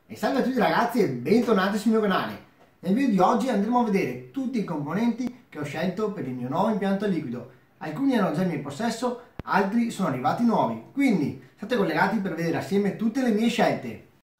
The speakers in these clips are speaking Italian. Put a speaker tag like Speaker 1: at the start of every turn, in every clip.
Speaker 1: E salve a tutti ragazzi e bentornati sul mio canale. Nel video di oggi andremo a vedere tutti i componenti che ho scelto per il mio nuovo impianto a liquido. Alcuni erano già in mio possesso, altri sono arrivati nuovi. Quindi state collegati per vedere assieme tutte le mie scelte.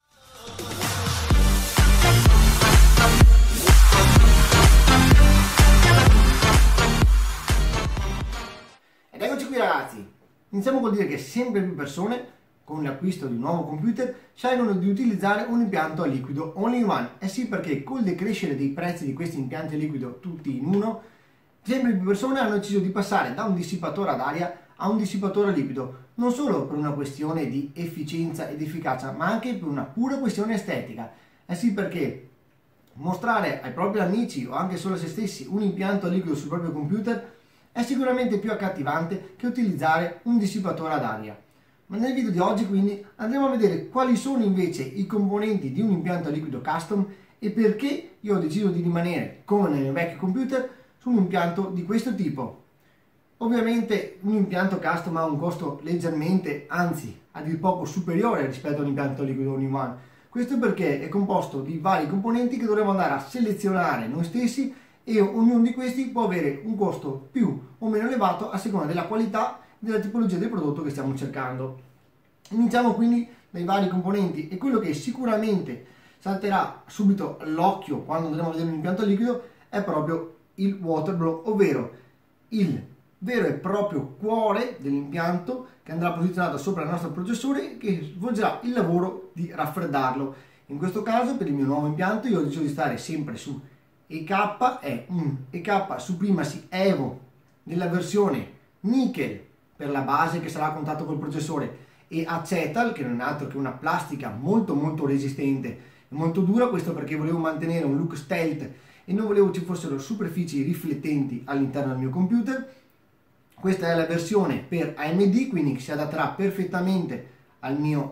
Speaker 1: Ed eccoci qui ragazzi. Iniziamo col dire che sempre più persone con l'acquisto di un nuovo computer scelgono di utilizzare un impianto a liquido all-in-one. Eh sì, perché col decrescere dei prezzi di questi impianti a liquido tutti in uno, sempre più persone hanno deciso di passare da un dissipatore ad aria a un dissipatore a liquido, non solo per una questione di efficienza ed efficacia, ma anche per una pura questione estetica. Eh sì, perché mostrare ai propri amici o anche solo a se stessi un impianto a liquido sul proprio computer è sicuramente più accattivante che utilizzare un dissipatore ad aria. Ma nel video di oggi quindi andremo a vedere quali sono invece i componenti di un impianto a liquido custom e perché io ho deciso di rimanere, come nel mio vecchio computer, su un impianto di questo tipo. Ovviamente un impianto custom ha un costo leggermente, anzi a dir poco superiore rispetto a un impianto a liquido all-in-one. Questo perché è composto di vari componenti che dovremo andare a selezionare noi stessi e ognuno di questi può avere un costo più o meno elevato a seconda della qualità della tipologia del prodotto che stiamo cercando. Iniziamo quindi dai vari componenti e quello che sicuramente salterà subito all'occhio quando andremo a vedere un impianto liquido è proprio il water blow, ovvero il vero e proprio cuore dell'impianto che andrà posizionato sopra il nostro processore che svolgerà il lavoro di raffreddarlo. In questo caso per il mio nuovo impianto io ho deciso di stare sempre su EK, è un EK Supremacy Evo nella versione nickel per la base che sarà a contatto col processore e acetal, che non è altro che una plastica molto resistente e molto dura. Questo perché volevo mantenere un look stealth e non volevo ci fossero superfici riflettenti all'interno del mio computer. Questa è la versione per AMD, quindi si adatterà perfettamente al mio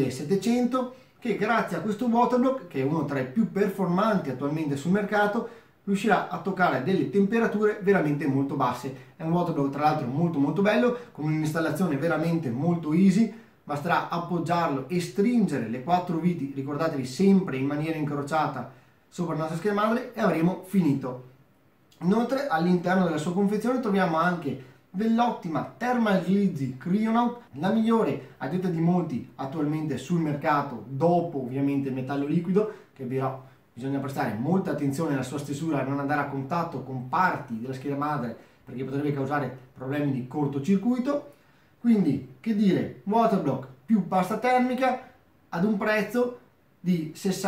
Speaker 1: 1700, che grazie a questo waterblock, che è uno tra i più performanti attualmente sul mercato, riuscirà a toccare delle temperature veramente molto basse. È un waterblock tra l'altro molto bello, con un'installazione veramente molto easy. Basterà appoggiarlo e stringere le 4 viti, ricordatevi sempre in maniera incrociata, sopra la nostra scheda madre e avremo finito. Inoltre all'interno della sua confezione troviamo anche dell'ottima Thermal Glizzy Cryonaut, la migliore a detta di molti attualmente sul mercato, dopo ovviamente il metallo liquido, che però bisogna prestare molta attenzione alla sua stesura e non andare a contatto con parti della scheda madre perché potrebbe causare problemi di cortocircuito. Quindi, che dire, waterblock più pasta termica ad un prezzo di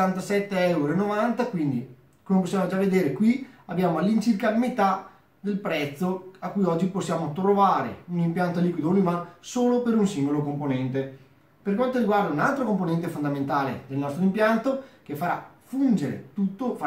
Speaker 1: 67,90 €, quindi come possiamo già vedere qui abbiamo all'incirca metà del prezzo a cui oggi possiamo trovare un impianto a liquido all-in-one solo per un singolo componente. Per quanto riguarda un altro componente fondamentale del nostro impianto che farà fungere tutto,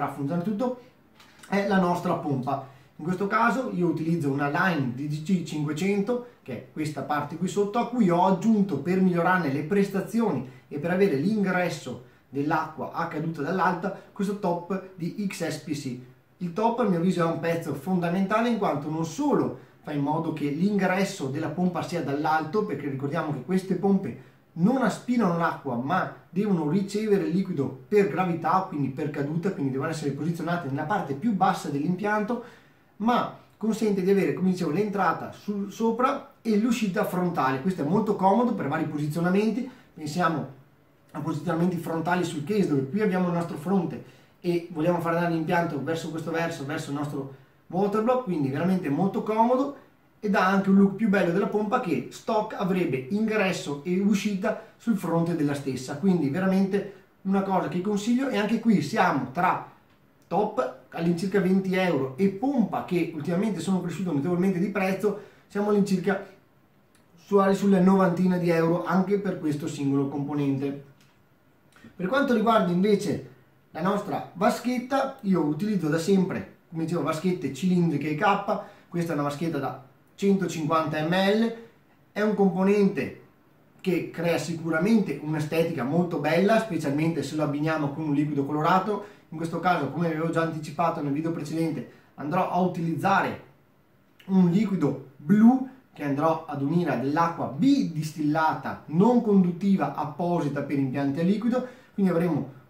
Speaker 1: è la nostra pompa. In questo caso io utilizzo una Line DGC 500, che è questa parte qui sotto, a cui ho aggiunto per migliorarne le prestazioni e per avere l'ingresso dell'acqua a caduta dall'alta questo top di XSPC. Il top a mio avviso è un pezzo fondamentale in quanto non solo fa in modo che l'ingresso della pompa sia dall'alto, perché ricordiamo che queste pompe non aspirano l'acqua ma devono ricevere il liquido per gravità, quindi per caduta, quindi devono essere posizionate nella parte più bassa dell'impianto, ma consente di avere, come dicevo, l'entrata sopra e l'uscita frontale. Questo è molto comodo per vari posizionamenti. Pensiamo a posizionamenti frontali sul case, dove qui abbiamo il nostro fronte e vogliamo far andare l'impianto verso questo verso il nostro waterblock, quindi veramente molto comodo e dà anche un look più bello della pompa che stock avrebbe ingresso e uscita sul fronte della stessa. Quindi veramente una cosa che consiglio. E anche qui siamo tra top all'incirca 20 € e pompa che ultimamente sono cresciuto notevolmente di prezzo, siamo all'incirca sulle novantina di euro anche per questo singolo componente. Per quanto riguarda invece la nostra vaschetta, io utilizzo da sempre, come dicevo, vaschette cilindriche K. Questa è una vaschetta da 150 ml, è un componente che crea sicuramente un'estetica molto bella, specialmente se lo abbiniamo con un liquido colorato. In questo caso, come avevo già anticipato nel video precedente, andrò a utilizzare un liquido blu che andrò ad unire a dell'acqua bidistillata non conduttiva apposita per impianti a liquido, quindi avremo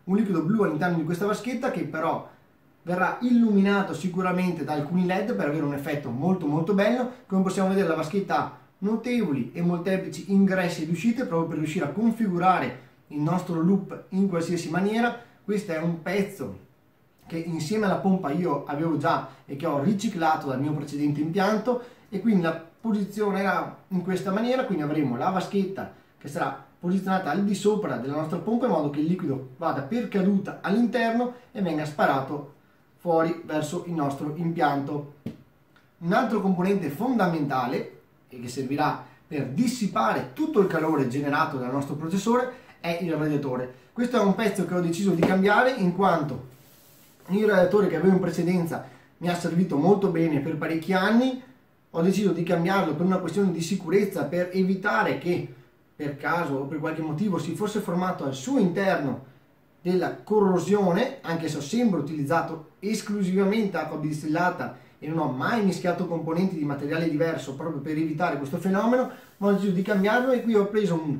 Speaker 1: un liquido blu all'interno di questa vaschetta che però verrà illuminato sicuramente da alcuni LED per avere un effetto molto molto bello. Come possiamo vedere, la vaschetta ha notevoli e molteplici ingressi ed uscite proprio per riuscire a configurare il nostro loop in qualsiasi maniera. Questo è un pezzo che insieme alla pompa io avevo già e che ho riciclato dal mio precedente impianto, e quindi la posizione era in questa maniera. Quindi avremo la vaschetta che sarà posizionata al di sopra della nostra pompa in modo che il liquido vada per caduta all'interno e venga sparato fuori verso il nostro impianto. Un altro componente fondamentale e che servirà per dissipare tutto il calore generato dal nostro processore è il radiatore. Questo è un pezzo che ho deciso di cambiare in quanto il radiatore che avevo in precedenza mi ha servito molto bene per parecchi anni. Ho deciso di cambiarlo per una questione di sicurezza, per evitare che per caso o per qualche motivo si fosse formato al suo interno della corrosione, anche se ho sempre utilizzato esclusivamente acqua distillata e non ho mai mischiato componenti di materiale diverso proprio per evitare questo fenomeno, ma ho deciso di cambiarlo e qui ho preso un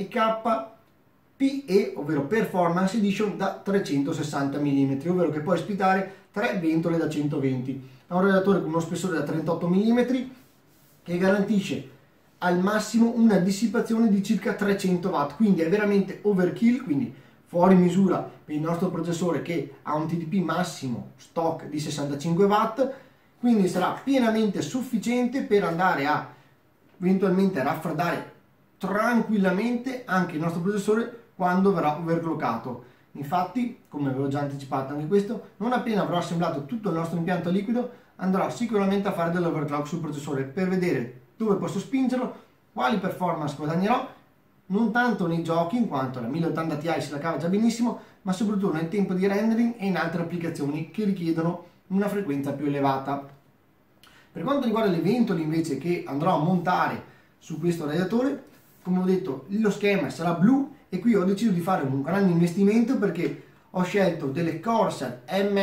Speaker 1: EKPE, ovvero Performance Edition da 360 mm, ovvero che può ospitare 3 ventole da 120. È un radiatore con uno spessore da 38 mm che garantisce al massimo una dissipazione di circa 300 watt, quindi è veramente overkill, quindi fuori misura per il nostro processore che ha un TDP massimo stock di 65 watt, quindi sarà pienamente sufficiente per andare a eventualmente raffreddare tranquillamente anche il nostro processore quando verrà overclockato. Infatti, come avevo già anticipato anche questo, non appena avrò assemblato tutto il nostro impianto liquido andrò sicuramente a fare dell'overclock sul processore per vedere dove posso spingerlo, quali performance guadagnerò, non tanto nei giochi in quanto la 1080 Ti se la cava già benissimo, ma soprattutto nel tempo di rendering e in altre applicazioni che richiedono una frequenza più elevata. Per quanto riguarda le ventole invece che andrò a montare su questo radiatore, come ho detto lo schema sarà blu e qui ho deciso di fare un grande investimento perché ho scelto delle Corsair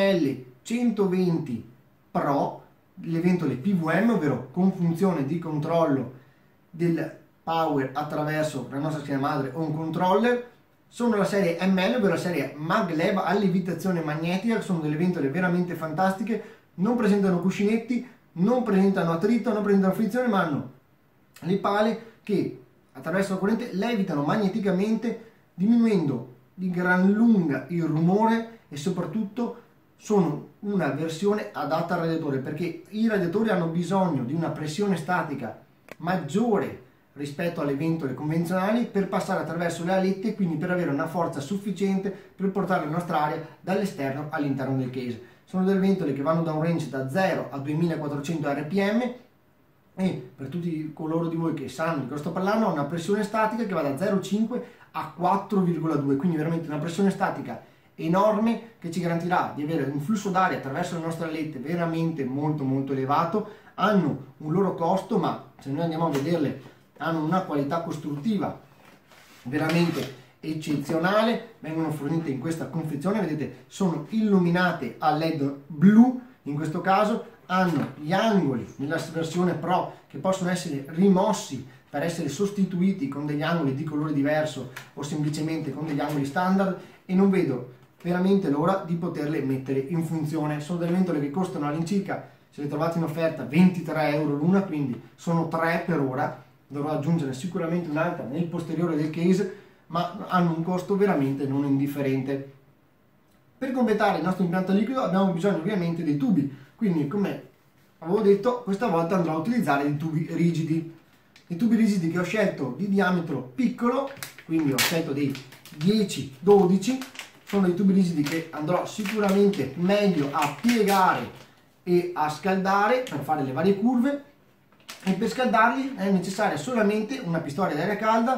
Speaker 1: ML120 Pro, le ventole PWM, ovvero con funzione di controllo del power attraverso la nostra scheda madre o un controller. Sono la serie ML, ovvero la serie maglev a levitazione magnetica, sono delle ventole veramente fantastiche, non presentano cuscinetti, non presentano attrito, non presentano frizione, ma hanno le pale che attraverso la corrente levitano magneticamente, diminuendo di gran lunga il rumore e soprattutto sono una versione adatta al radiatore, perché i radiatori hanno bisogno di una pressione statica maggiore rispetto alle ventole convenzionali per passare attraverso le alette e quindi per avere una forza sufficiente per portare la nostra aria dall'esterno all'interno del case. Sono delle ventole che vanno da un range da 0 a 2400 rpm e per tutti coloro di voi che sanno di cosa sto parlando, ha una pressione statica che va da 0,5 a 4,2, quindi veramente una pressione statica enorme che ci garantirà di avere un flusso d'aria attraverso le nostre alette veramente molto elevato. Hanno un loro costo, ma se noi andiamo a vederle hanno una qualità costruttiva veramente eccezionale. Vengono fornite in questa confezione, vedete, sono illuminate a LED blu in questo caso, hanno gli angoli nella versione Pro che possono essere rimossi per essere sostituiti con degli angoli di colore diverso o semplicemente con degli angoli standard, e non vedo veramente l'ora di poterle mettere in funzione. Sono delle ventole che costano all'incirca, se le trovate in offerta, 23 euro l'una, quindi sono 3 per ora. Dovrò aggiungere sicuramente un'altra nel posteriore del case, ma hanno un costo veramente non indifferente. Per completare il nostro impianto liquido abbiamo bisogno ovviamente dei tubi, quindi come avevo detto questa volta andrò a utilizzare dei tubi rigidi. I tubi rigidi che ho scelto di diametro piccolo, quindi ho scelto dei 10-12, sono dei tubi rigidi che andrò sicuramente meglio a piegare e a scaldare per fare le varie curve, e per scaldarli è necessaria solamente una pistola d'aria calda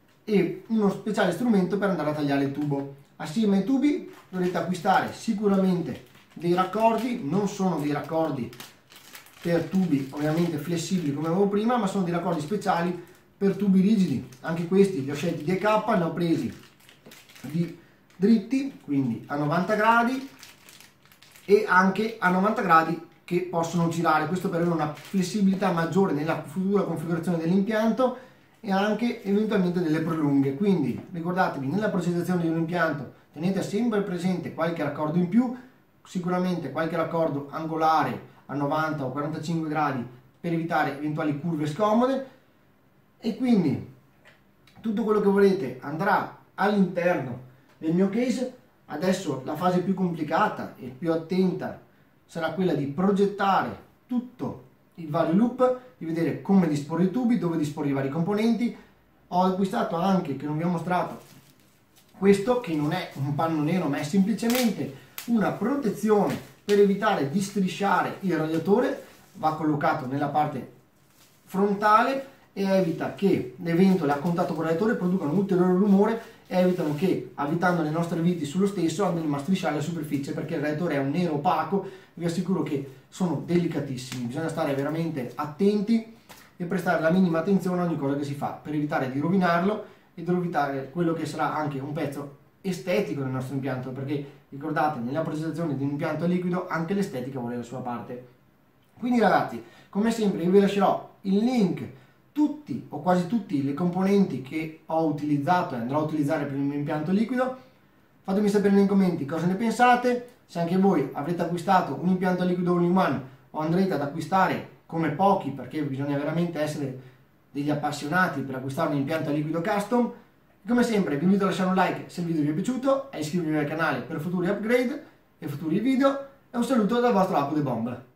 Speaker 1: e uno speciale strumento per andare a tagliare il tubo. Assieme ai tubi dovrete acquistare sicuramente dei raccordi, non sono dei raccordi per tubi ovviamente flessibili come avevo prima, ma sono dei raccordi speciali per tubi rigidi. Anche questi li ho scelti di EK, li ho presi di dritti, quindi a 90 gradi e anche a 90 gradi che possono girare, questo per avere una flessibilità maggiore nella futura configurazione dell'impianto e anche eventualmente delle prolunghe. Quindi ricordatevi, nella progettazione di un impianto tenete sempre presente qualche raccordo in più, sicuramente qualche raccordo angolare a 90 o 45 gradi per evitare eventuali curve scomode, e quindi tutto quello che volete andrà all'interno del mio case. Adesso la fase più complicata e più attenta sarà quella di progettare tutto il vario loop, di vedere come disporre i tubi, dove disporre i vari componenti. Ho acquistato anche, che non vi ho mostrato, questo che non è un panno nero ma è semplicemente una protezione per evitare di strisciare il radiatore. Va collocato nella parte frontale e evita che le ventole a contatto con il radiatore producano un ulteriore rumore e evitano che, avvitando le nostre viti sullo stesso, andino a strisciare la superficie, perché il radiatore è un nero opaco. Vi assicuro che sono delicatissimi, bisogna stare veramente attenti e prestare la minima attenzione a ogni cosa che si fa per evitare di rovinarlo e di rovinare quello che sarà anche un pezzo estetico del nostro impianto, perché ricordate, nella progettazione di un impianto a liquido anche l'estetica vuole la sua parte. Quindi ragazzi, come sempre io vi lascerò il link, tutti o quasi tutti le componenti che ho utilizzato e andrò a utilizzare per il mio impianto liquido. Fatemi sapere nei commenti cosa ne pensate, se anche voi avrete acquistato un impianto liquido all-in-one o andrete ad acquistare come pochi, perché bisogna veramente essere degli appassionati per acquistare un impianto liquido custom. Come sempre vi invito a lasciare un like se il video vi è piaciuto, a iscrivervi al canale per futuri upgrade e futuri video, e un saluto dal vostro Apu The Bomb.